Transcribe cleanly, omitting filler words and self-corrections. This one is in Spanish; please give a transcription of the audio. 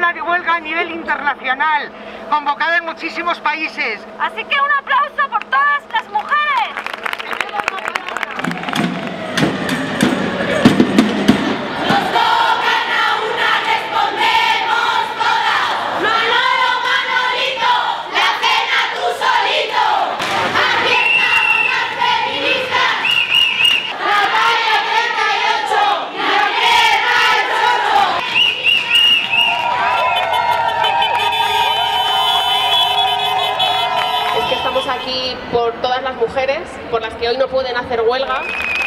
jornada de huelga a nivel internacional, convocada en muchísimos países. Así que un aplauso por todas las mujeres. Estamos aquí por todas las mujeres, por las que hoy no pueden hacer huelga.